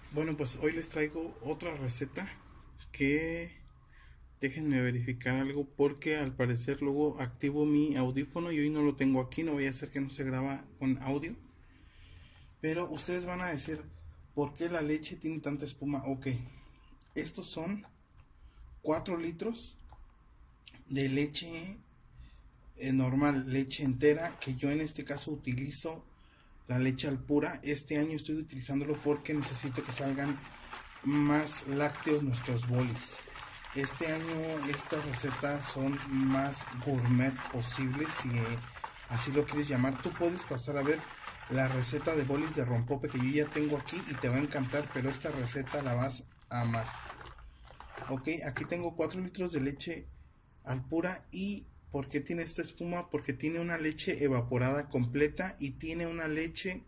Bueno, pues hoy les traigo otra receta que déjenme verificar algo porque al parecer luego activo mi audífono y hoy no lo tengo aquí, no voy a hacer que no se graba con audio. Pero ustedes van a decir, ¿por qué la leche tiene tanta espuma? Ok, estos son 4 litros de leche normal, leche entera, que yo en este caso utilizo la leche Alpura. Este año estoy utilizándolo porque necesito que salgan más lácteos nuestros bolis. Este año estas recetas son más gourmet posibles, si así lo quieres llamar. Tú puedes pasar a ver la receta de bolis de rompope que yo ya tengo aquí y te va a encantar, pero esta receta la vas a amar. Ok, aquí tengo 4 litros de leche Alpura. ¿Y por qué tiene esta espuma? Porque tiene una leche evaporada completa y tiene una leche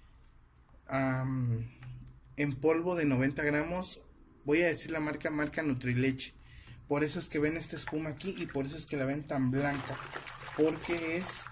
um, en polvo de 90 gramos. Voy a decir la marca Nutrileche. Por eso es que ven esta espuma aquí y por eso es que la ven tan blanca, porque es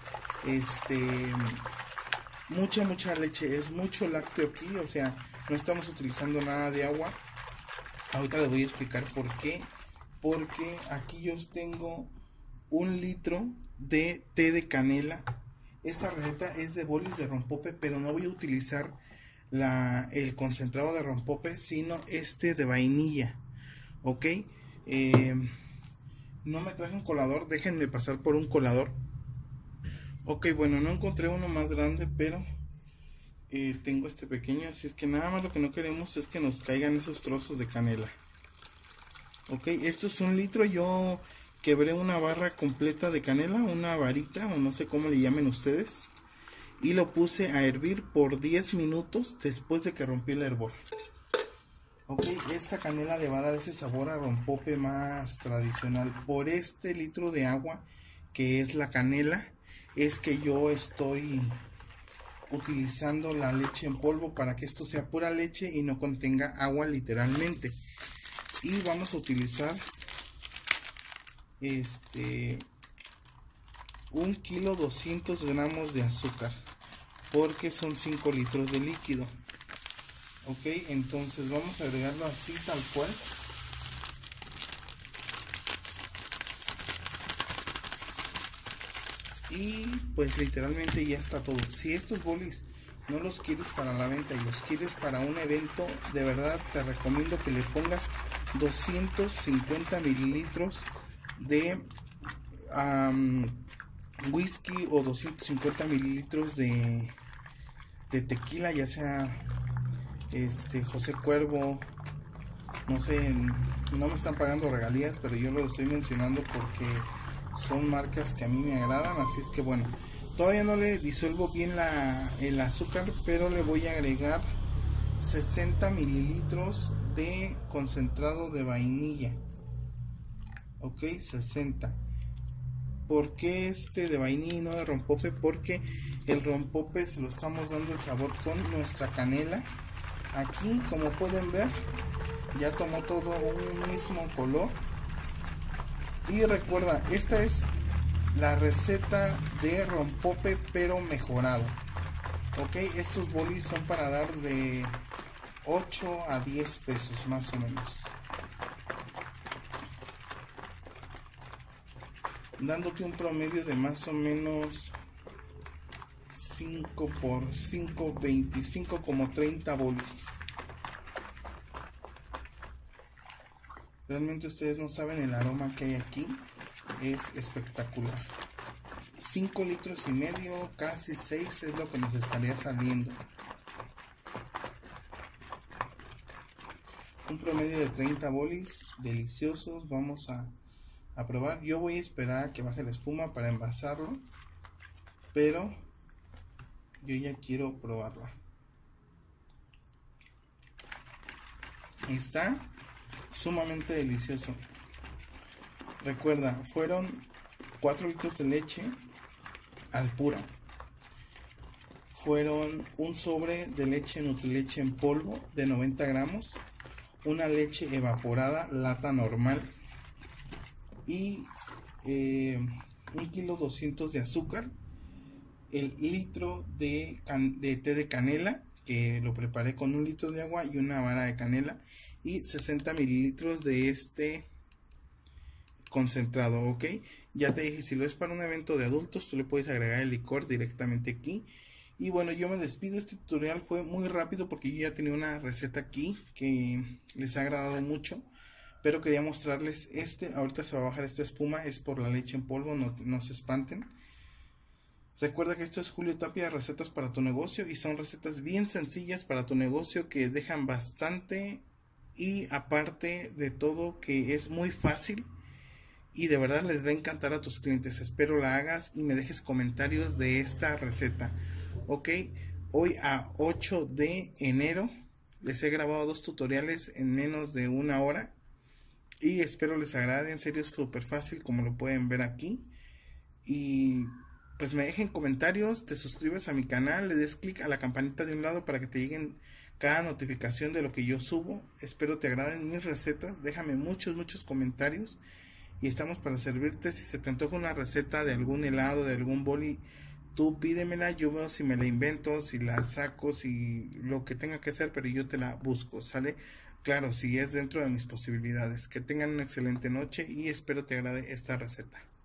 mucha leche, es mucho lácteo aquí, o sea, no estamos utilizando nada de agua. Ahorita les voy a explicar por qué. Porque aquí yo tengo 1 litro de té de canela. Esta receta es de bolis de rompope, pero no voy a utilizar el concentrado de rompope, sino este de vainilla. Ok, no me traje un colador, déjenme pasar por un colador. Ok, bueno, no encontré uno más grande, pero tengo este pequeño, así es que nada más lo que no queremos es que nos caigan esos trozos de canela. Ok, esto es 1 litro. Yo quebré una barra completa de canela, una varita o no sé cómo le llamen ustedes, y lo puse a hervir por 10 minutos después de que rompí el hervor. Ok, esta canela le va a dar ese sabor a rompope más tradicional. Por este litro de agua que es la canela, es que yo estoy utilizando la leche en polvo para que esto sea pura leche y no contenga agua literalmente. Y vamos a utilizar 1 kilo 200 gramos de azúcar, porque son 5 litros de líquido. Ok, entonces vamos a agregarlo así tal cual. Y pues literalmente ya está todo. Si estos bolis no los quieres para la venta y los quieres para un evento, de verdad te recomiendo que le pongas 250 mililitros de whisky o 250 mililitros de tequila, ya sea José Cuervo, no sé, no me están pagando regalías, pero yo lo estoy mencionando porque son marcas que a mí me agradan. Así es que bueno, todavía no le disuelvo bien el azúcar, pero le voy a agregar 60 mililitros de concentrado de vainilla. Ok, 60. ¿Por qué de vainilla y no de rompope? Porque el rompope se lo estamos dando el sabor con nuestra canela. Aquí, como pueden ver, ya tomó todo un mismo color. Y recuerda, esta es la receta de rompope pero mejorado. Ok, estos bolis son para dar de 8 a 10 pesos más o menos, dándote un promedio de más o menos 5 por 5, 25, como 30 bolis. Realmente ustedes no saben el aroma que hay aquí, es espectacular. 5 litros y medio, casi 6 es lo que nos estaría saliendo. Un promedio de 30 bolis deliciosos. Vamos a probar. Yo voy a esperar a que baje la espuma para envasarlo, pero yo ya quiero probarla. Está sumamente delicioso. Recuerda, fueron 4 litros de leche Alpura, fueron un sobre de leche Nutrileche en polvo de 90 gramos, una leche evaporada lata normal y 1 kilo 200 de azúcar, el litro de té de canela, que lo preparé con 1 litro de agua y una vara de canela y 60 mililitros de este concentrado, ok. Ya te dije, si lo es para un evento de adultos, tú le puedes agregar el licor directamente aquí. Y bueno, yo me despido. Este tutorial fue muy rápido porque yo ya tenía una receta aquí que les ha agradado mucho, pero quería mostrarles este. Ahorita se va a bajar esta espuma, es por la leche en polvo, no se espanten. Recuerda que esto es Julio Tapia, recetas para tu negocio, y son recetas bien sencillas para tu negocio que dejan bastante, y aparte de todo que es muy fácil y de verdad les va a encantar a tus clientes. Espero la hagas y me dejes comentarios de esta receta. Ok, hoy a 8 de enero les he grabado 2 tutoriales en menos de 1 hora y espero les agrade. En serio es súper fácil como lo pueden ver aquí. Y pues me dejen comentarios, te suscribes a mi canal, le des clic a la campanita de un lado para que te lleguen cada notificación de lo que yo subo. Espero te agraden mis recetas, déjame muchos comentarios y estamos para servirte. Si se te antoja una receta de algún helado, de algún boli, tú pídemela, yo veo si me la invento, si la saco, si lo que tenga que hacer, pero yo te la busco, ¿sale? Claro, si es dentro de mis posibilidades. Que tengan una excelente noche y espero te agrade esta receta.